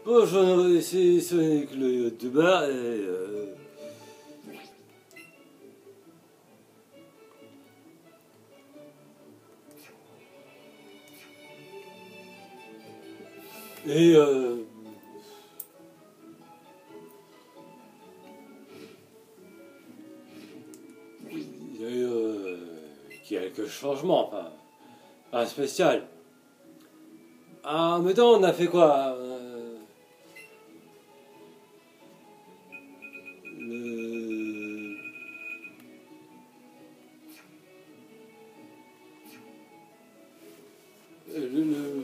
Bonjour, ici Sonic le youtubeur et il y a eu quelques changements, pas spécial. Ah, mais non, on a fait quoi le... le...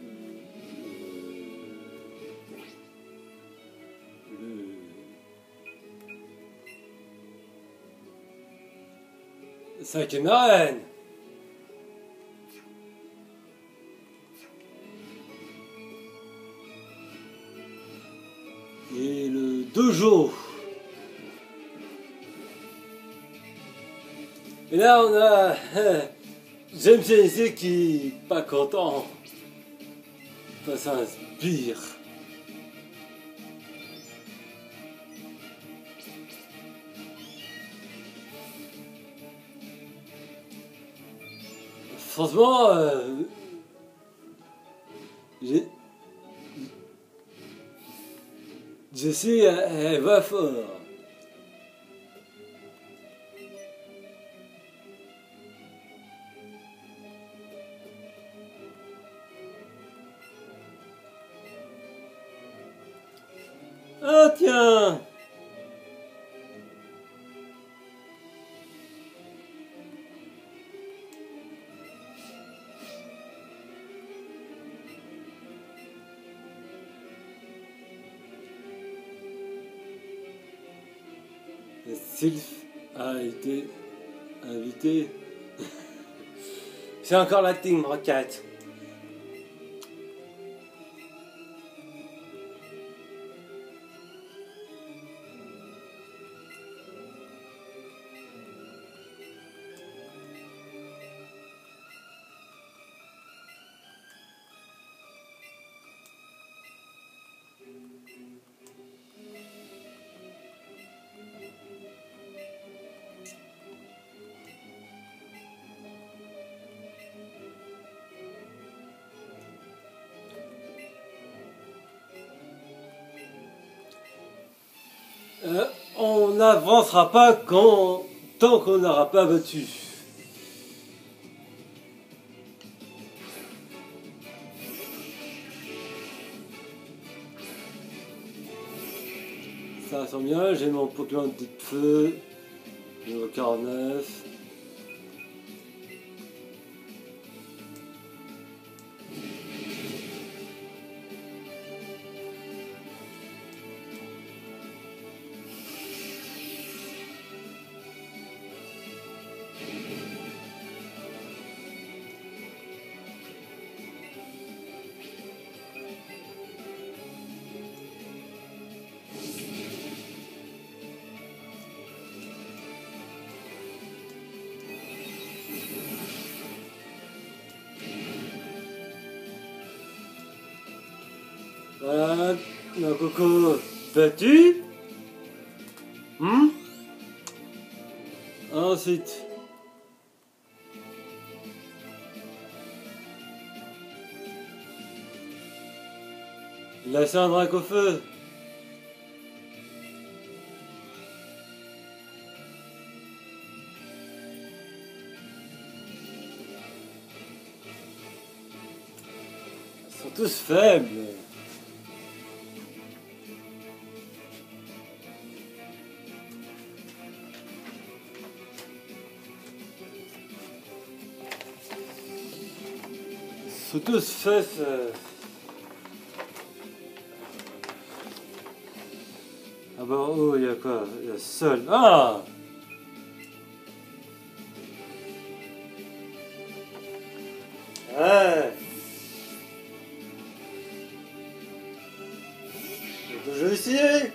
Cinquième arène. Et le dojo. Et là on a James ici qui pas content. Ça inspire. Franchement, Jessie, elle va fort. Ah tiens! Sylph a été invité. C'est encore la Team Rocket. On n'avancera pas tant qu'on n'aura pas battu. Ça sent bien, j'ai mon Pokémon de feu, niveau 49. Voilà, ma coco battu. Ensuite, lâcher un drac au feu. Ils sont tous faibles. Ils sont tous faibles. Ah bah oh, il y a quoi? Il y a seul. Ah! Ouais! Je vais essayer!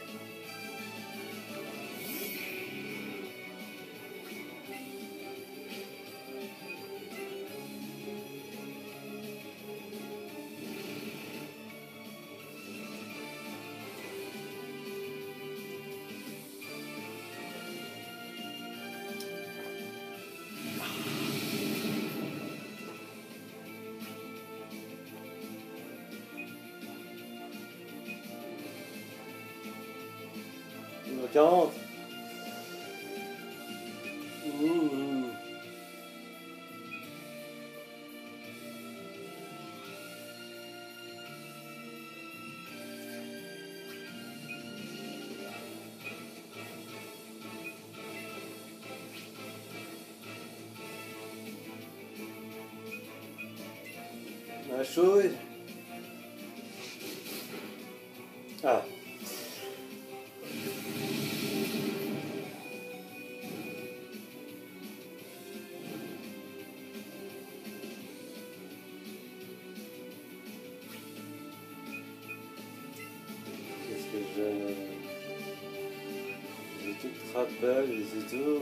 40. Mmh. La chouille. Ah. Qu'est-ce que j'ai tout rappel et c'est tout.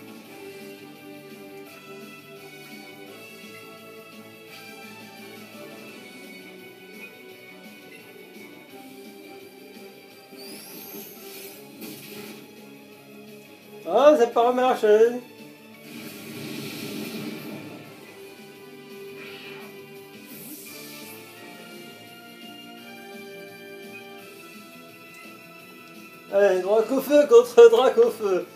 Ah, ça n'a pas marché. Allez, Dracofeu contre Dracofeu.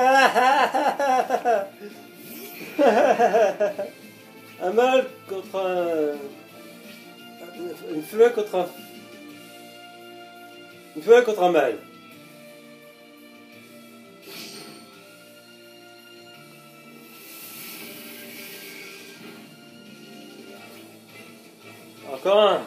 Un mâle contre un... Une femelle contre un... Une femelle contre un mâle. Encore un.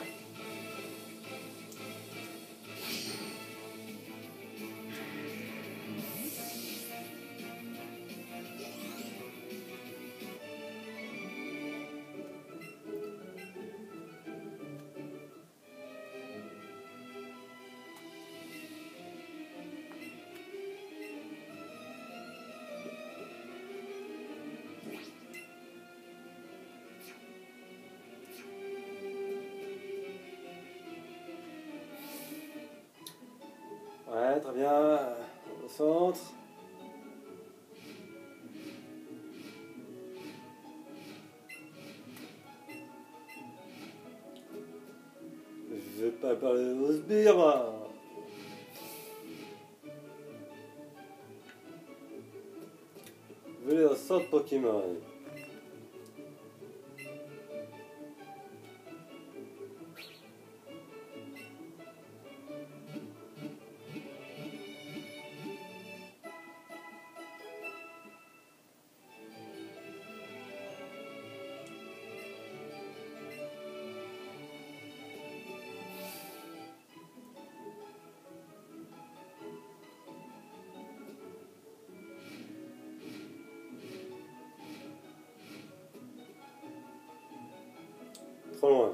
Ouais, très bien. Au centre. Je vais pas parler aux sbires, moi. Je vais aller au centre Pokémon. Trop loin.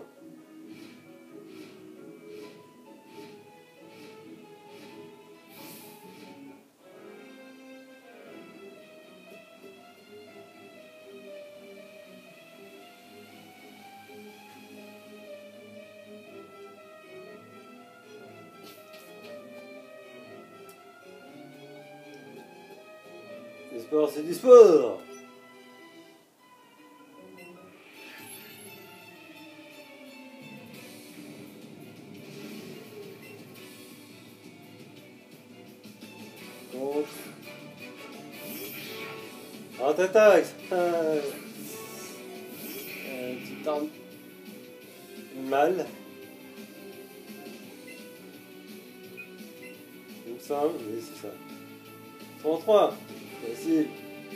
Le sport, c'est du sport. Contre. Ah, t'attaques. Tu tentes mal. Il me semble, oui, c'est ça. 33. Facile.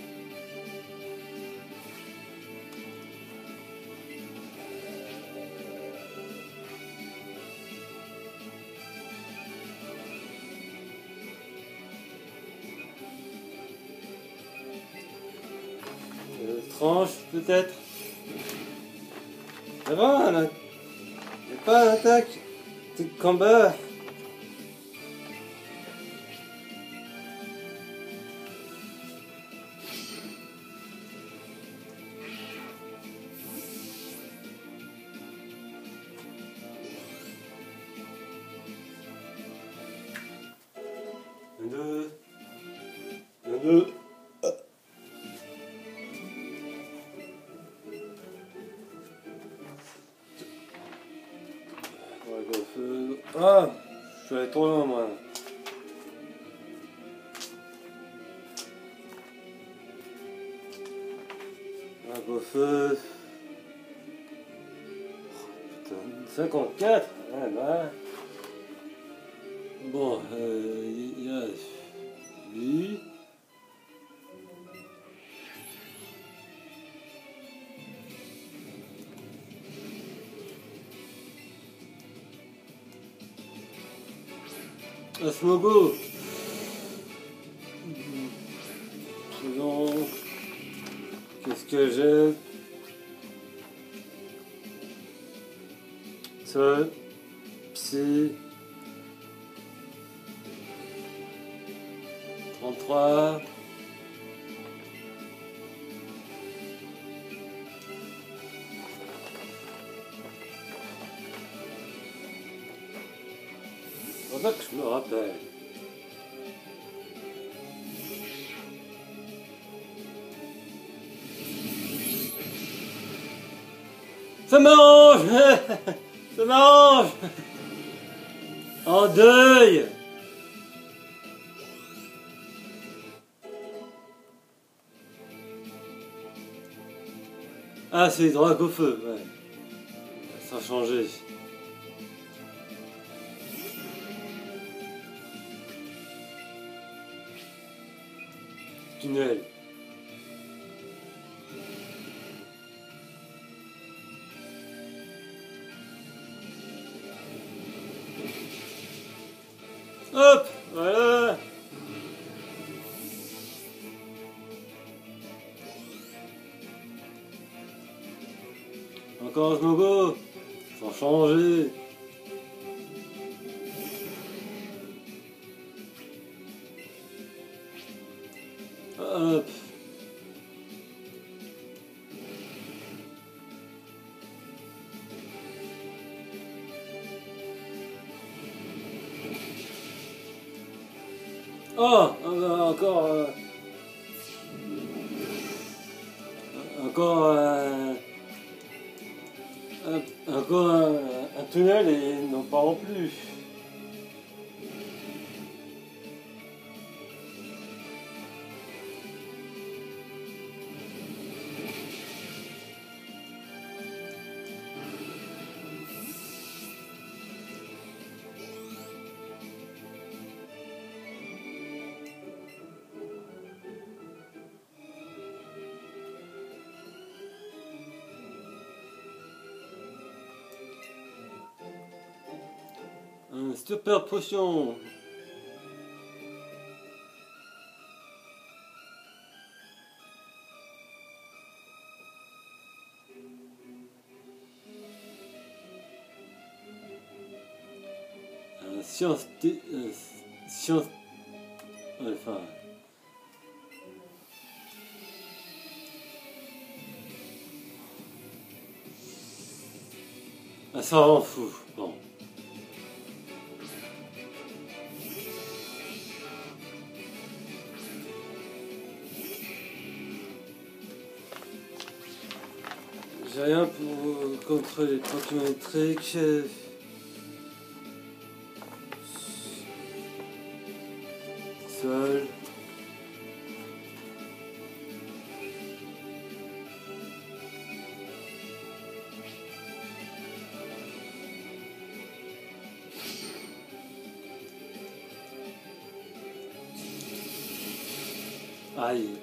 Tranche, peut-être. Ça va, là. Il n'y a pas d'attaque. C'est de combat. Deux. Deux. Ah, je suis allé trop loin, moi. Au feu. Putain, 54. Ouais, bah. Bon, il y a lui. Asmogo. Présent. Qu'est-ce que j'ai? Sol. Psy. 33. Faudra que je me rappelle. Ça mange. Ça mange. En deuil. Ah, c'est les drogues au feu, ouais. Ça a changé. Tunnel. Hop, voilà. Encore un logo, sans changer. Hop. Oh, encore, encore, encore un tunnel et non pas en plus. Un super potion. Science, science, enfin. Ah, ça rend fou. Bon. J'ai rien pour contre les trottinettes électriques. Sol. Aïe.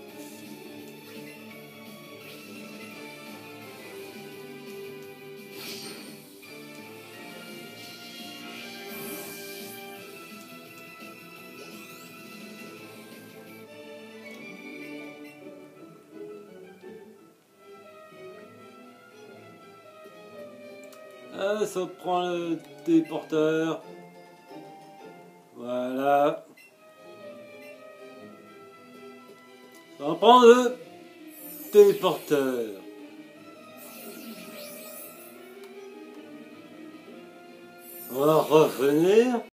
Ah, ça prend le téléporteur. Voilà. Ça va prendre le téléporteur. On va revenir.